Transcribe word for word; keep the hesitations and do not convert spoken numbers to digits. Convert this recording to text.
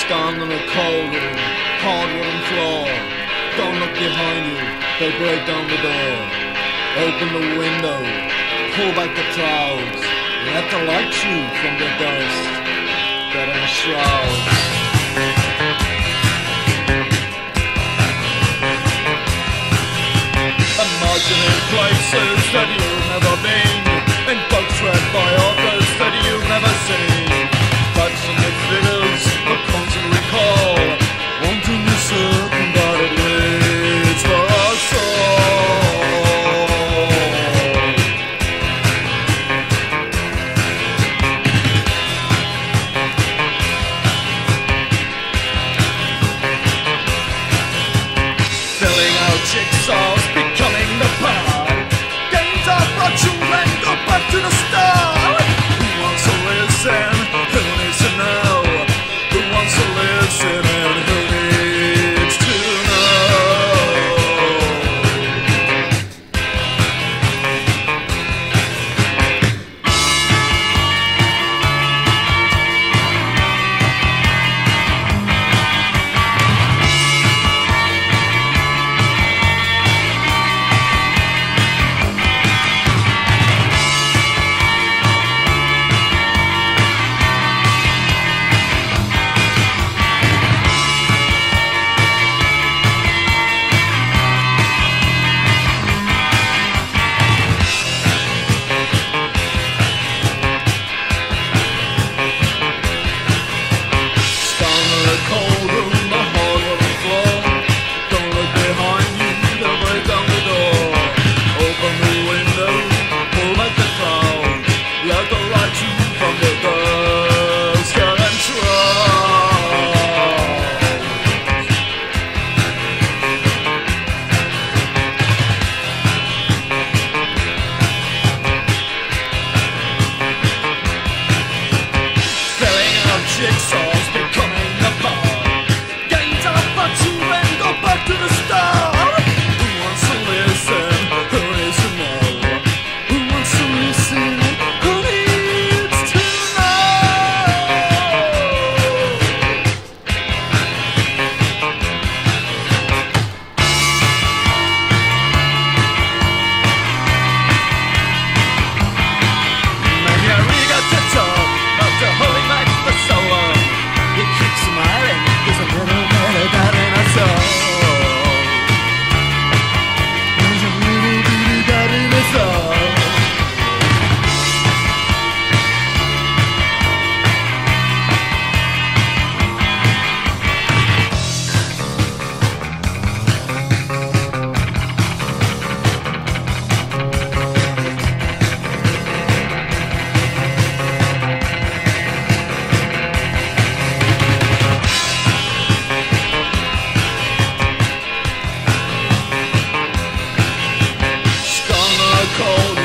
Stand on a cold room, hard wooden floor. Don't look behind you, they'll break down the door. Open the window, pull back the clouds. Let the light shoot from the dust that enshrouds. Imagining places that you've never been, in books read by authors that you've never seen. Facts and the figures, a constant recall, wanting to certain that it leads for us all. Filling out jigsaws, becoming the part. Games of our children, go back to the start. Who wants to listen? Who needs to know? Who wants to listen and who needs to know? Jigsaws becoming the bar. Games of our children, go back to the start. Who wants to listen? Who needs to know? Who wants to listen? Who needs to know? Maybe we got to talk about the holy back the solo. You keep smiling, there's a little bit of that in our soul. There's a little bit of that in our soul. Cold